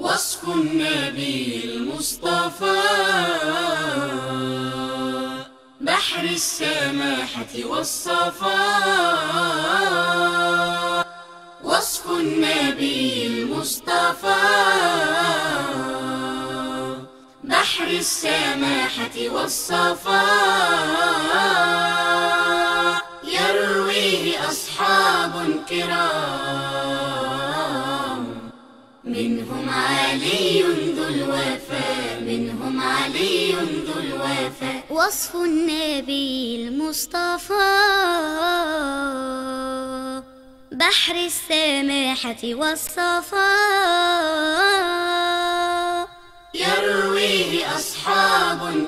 وصف النبي المصطفى بحر السماحة والصفاء. وصف النبي المصطفى بحر السماحة والصفاء، يرويه أصحاب كرام منهم علي ذو الوفاء، منهم علي ذو الوفاء. وصف النبي المصطفى بحر السماحة والصفاء، يرويه أصحاب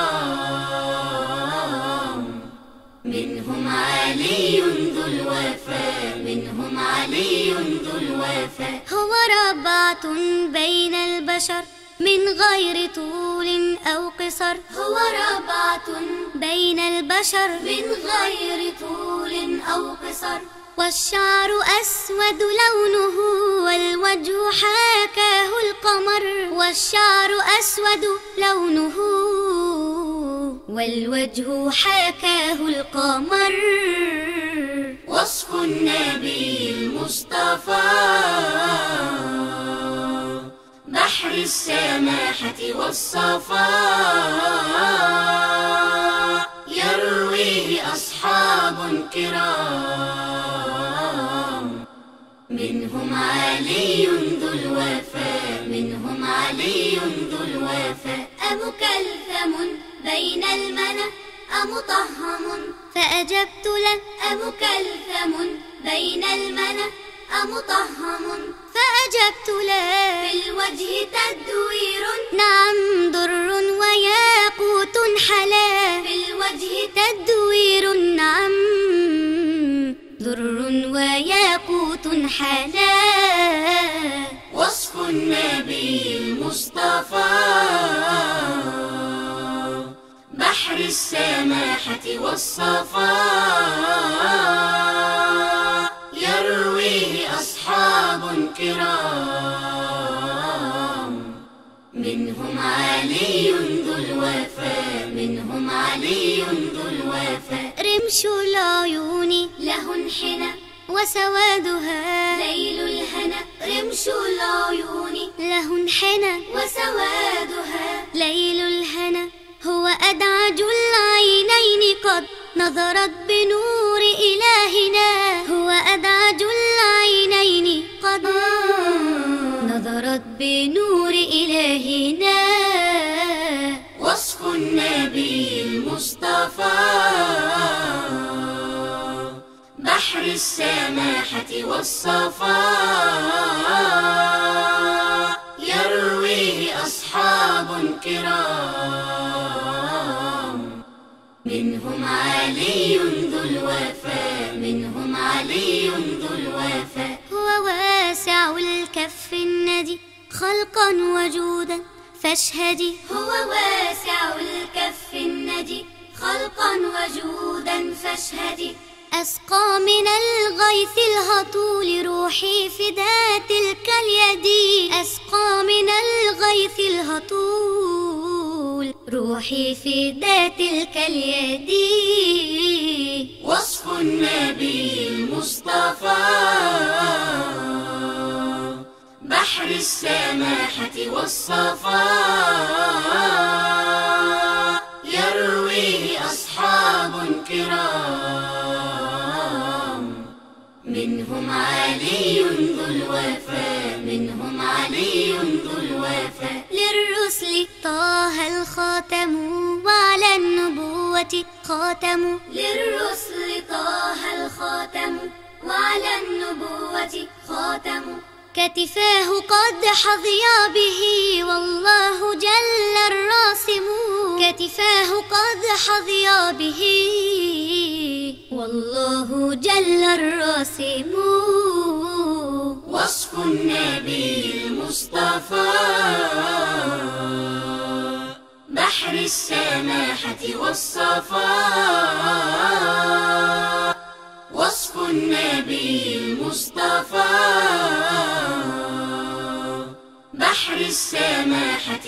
كرام منهم علي ذو الوفاء، منهم علي ذو الوفاء. هو ربعة بين البشر من غير طول أو قصر، هو ربعة بين البشر من غير طول أو قصر. والشعر أسود لونه والوجه حاكاه القمر، والشعر أسود لونه والوجه حاكاه القمر. وصف النبي المصطفى بحر السماحة والصفاء، يرويه أصحاب كرام منهم علي ذو الوفاء، منهم علي ذو الوفاء. أمكلثم بين المنى أمطهم فأجبت له، أمكلثم بين المنى أمطهم فأجبت له. في الوجه تدوير نعم در وياقوت حلا، في الوجه تدوير نعم در وياقوت حلا. وصف النبي المصطفى بحر السماحة والصفاء، يرويه أصحاب كرام منهم علي ذو الوفاء، منهم علي ذو الوفاء. رمش العيون له انحنى وسوادها ليل الهنا، رمش العيون له انحنى وسوادها ليل الهنا. هو أدعج العينين قد نظرت بنور إلهنا، هو أدعج العينين قد نظرت بنور إلهنا. وصف النبي المصطفى بحر السماحة والصفاء، يرويه أصحاب كرام منهم علي ذو الوفاء، منهم علي ذو الوفاء. هو واسع الكف الندي خلقا وجودا فاشهدي، هو واسع الكف الندي خلقا وجودا فاشهدي. أسقى من الغيث الهطول روحي فداء تلك اليد، أسقى من الغيث الهطول روحي فداء تلك اليد. وصف النبي المصطفى بحر السماحة والصفاء، يرويه أصحاب كرام منهم علي ذو الوفاء، منهم علي ذو الوفاء. للرسل طه الخاتم وعلى النبوة خاتم، للرسل طه الخاتم وعلى النبوة خاتم. كتفاه قد حظيا به والله جل الراسم، كتفاه قد حظيا به والله جل الراسم. وصف النبي المصطفى بحر السماحة والصفاء، وصف النبي المصطفى بحر بحر السماحة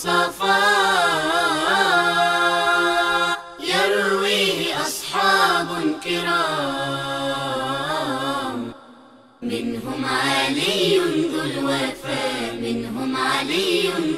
والصفاء يرويه أصحاب كرام، منهم علي ذو الوفا، منهم علي